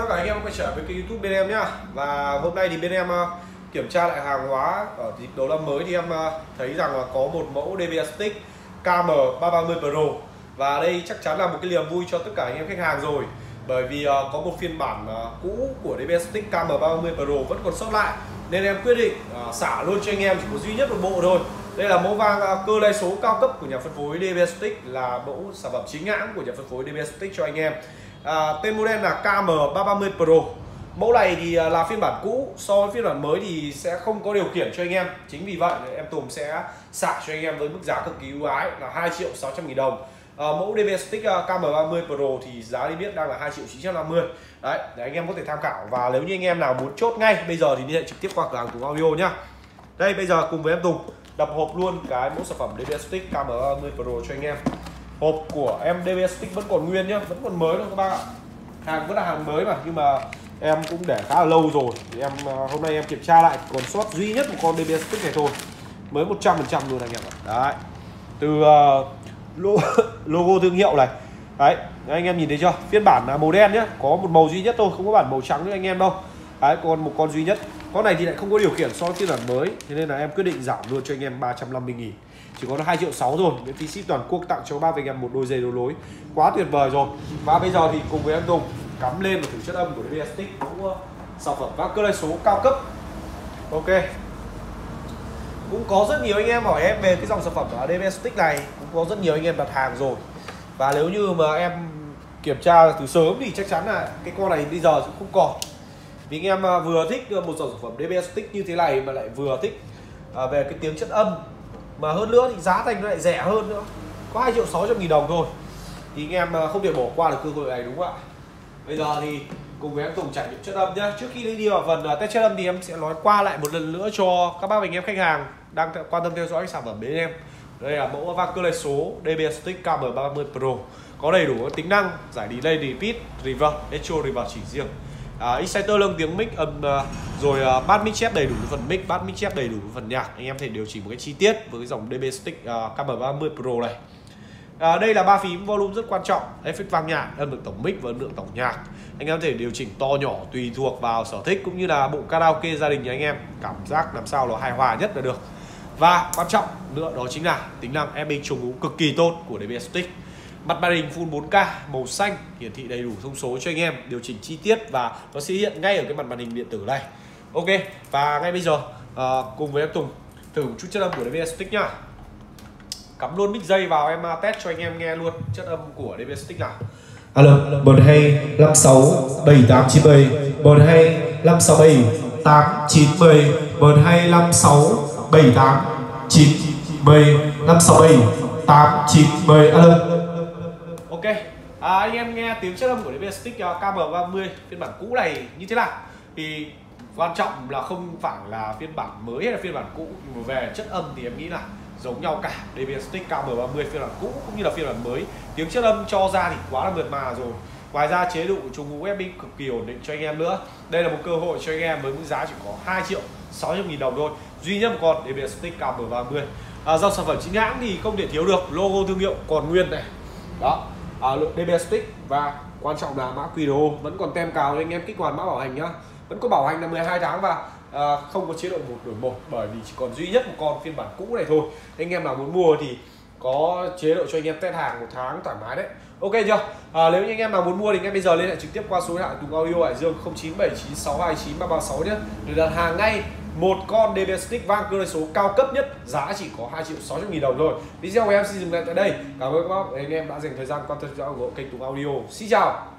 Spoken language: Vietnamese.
tất cả anh em quay trở với kênh YouTube bên em nhá. Và hôm nay thì bên em kiểm tra lại hàng hóa ở dịp đầu năm mới thì em thấy rằng là có một mẫu DBS Stick KM330 Pro. Và đây chắc chắn là một cái niềm vui cho tất cả anh em khách hàng rồi. Bởi vì có một phiên bản cũ của DBS Stick KM330 Pro vẫn còn sót lại, nên em quyết định xả luôn cho anh em, chỉ có duy nhất một bộ thôi. Đây là mẫu vang cơ lai số cao cấp của nhà phân phối DBS Stick, là mẫu sản phẩm chính hãng của nhà phân phối DBS Stick cho anh em. Tên model là KM330 Pro. Mẫu này thì là phiên bản cũ, so với phiên bản mới thì sẽ không có điều khiển cho anh em. Chính vì vậy em Tùng sẽ xả cho anh em với mức giá cực kỳ ưu ái là 2.600.000 đồng. Mẫu DBS Stick KM330 Pro thì giá đi biết đang là 2.950.000. Đấy, để anh em có thể tham khảo. Và nếu như anh em nào muốn chốt ngay bây giờ thì liên hệ trực tiếp qua cửa hàng Tùng Audio nhá. Đây, bây giờ cùng với em Tùng đập hộp luôn cái mẫu sản phẩm DBS Stick KM330 Pro cho anh em. Hộp của em DBS Stick vẫn còn nguyên nhá, vẫn còn mới thôi các bạn ạ. Hàng vẫn là hàng mới mà, nhưng mà em cũng để khá là lâu rồi. Thì em hôm nay em kiểm tra lại còn sót duy nhất một con DBS Stick này thôi, mới 100% luôn anh em ạ. Đấy, từ logo thương hiệu này. Đấy, anh em nhìn thấy chưa? Phiên bản là màu đen nhá, có một màu duy nhất thôi, không có bản màu trắng nữa anh em đâu. Đấy, còn một con duy nhất. Con này thì lại không có điều khiển so với phiên bản mới, thế nên là em quyết định giảm luôn cho anh em 350.000. Chỉ có 2.600.000 rồi, miễn phí ship toàn quốc, tặng cho ba anh em một đôi giày đấu lối. Quá tuyệt vời rồi. Và bây giờ thì cùng với em Tùng cắm lên một thử chất âm của DBS Stick, cũng sản phẩm vang cơ lai số cao cấp. Ok. Cũng có rất nhiều anh em hỏi em về cái dòng sản phẩm của DBS Stick này, cũng có rất nhiều anh em đặt hàng rồi. Và nếu như mà em kiểm tra từ sớm thì chắc chắn là cái con này bây giờ cũng không còn. Vì anh em vừa thích một dòng sản phẩm DBS Stick như thế này, mà lại vừa thích về cái tiếng chất âm, mà hơn nữa thì giá thành nó lại rẻ hơn nữa, có 2.600.000 đồng thôi, thì anh em không thể bỏ qua được cơ hội này, đúng không ạ? Bây giờ thì cùng với em Tùng trải nghiệm chất âm nhé. Trước khi đi vào phần test chất âm thì em sẽ nói qua lại một lần nữa cho các bác anh em khách hàng đang quan tâm theo dõi sản phẩm bên em. Đây là mẫu vang cơ lai số DBS Stick KM330 Pro, có đầy đủ tính năng giải delay, repeat, reverb, echo, reverb chỉ riêng, exciter lâng tiếng mic âm, rồi bass mic chép đầy đủ phần mic, bass mic chép đầy đủ phần nhạc. Anh em thể điều chỉnh một cái chi tiết với cái dòng DBS Stick KM330 Pro này. Đây là ba phím volume rất quan trọng, effect vang nhạc, âm lượng tổng mic và âm lượng tổng nhạc. Anh em có thể điều chỉnh to nhỏ tùy thuộc vào sở thích cũng như là bộ karaoke gia đình nhà anh em, cảm giác làm sao nó hài hòa nhất là được. Và quan trọng nữa đó chính là tính năng ép trùng ngũ cực kỳ tốt của DBS Stick. Mặt màn hình Full 4K màu xanh, hiển thị đầy đủ thông số cho anh em điều chỉnh chi tiết, và nó sẽ hiện ngay ở cái mặt màn hình điện tử này. Ok, và ngay bây giờ cùng với em Tùng thử một chút chất âm của DBS Stick nhá. Cắm luôn mic dây vào, em test cho anh em nghe luôn chất âm của DBS Stick nào. Alo, 12 56 7897, 12 567 890, 12 56 7890, 567 890. Alo. Ok, anh em nghe tiếng chất âm của DBS Stick KM330 phiên bản cũ này như thế nào? Thì quan trọng là không phải là phiên bản mới hay là phiên bản cũ, nhưng mà về chất âm thì em nghĩ là giống nhau cả. DBS Stick KM330 phiên bản cũ cũng như là phiên bản mới, tiếng chất âm cho ra thì quá là mượt mà rồi. Ngoài ra chế độ trùng ngũ ép cực kỳ ổn định cho anh em nữa. Đây là một cơ hội cho anh em với mức giá chỉ có 2.600.000 đồng thôi, duy nhất một con DBS Stick KM330. Dòng sản phẩm chính hãng thì không thể thiếu được, logo thương hiệu còn nguyên này. Đó, DBS Stick, và quan trọng là mã QR vẫn còn tem cào, anh em kích hoạt mã bảo hành nhá. Vẫn có bảo hành là 12 tháng và không có chế độ 1 đổi 1, bởi vì chỉ còn duy nhất một con phiên bản cũ này thôi. Anh em nào muốn mua thì có chế độ cho anh em test hàng 1 tháng thoải mái đấy. Ok chưa? Nếu như anh em nào muốn mua thì ngay bây giờ liên hệ trực tiếp qua số điện thoại Tùng Audio Hải Dương 0979629336 nhé, để đặt hàng ngay một con DBS Stick vang cơ lai số cao cấp nhất, giá chỉ có 2.600.000 đồng thôi. Video của em xin dừng lại tại đây. Cảm ơn các bác anh em đã dành thời gian quan tâm theo dõi của kênh Tùng Audio. Xin chào.